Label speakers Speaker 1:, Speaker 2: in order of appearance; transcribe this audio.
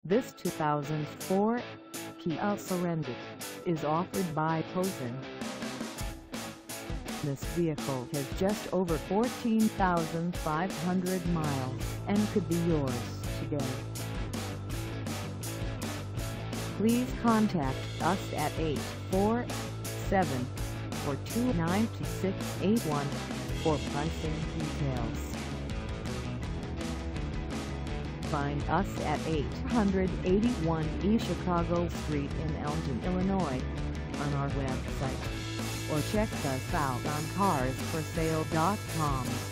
Speaker 1: This 2004 Kia Sorento is offered by Posen. This vehicle has just over 14,500 miles and could be yours today. Please contact us at 847-429-2681 for pricing details. Find us at 881 East Chicago Street in Elgin, Illinois, on our website, or check us out on carsforsale.com.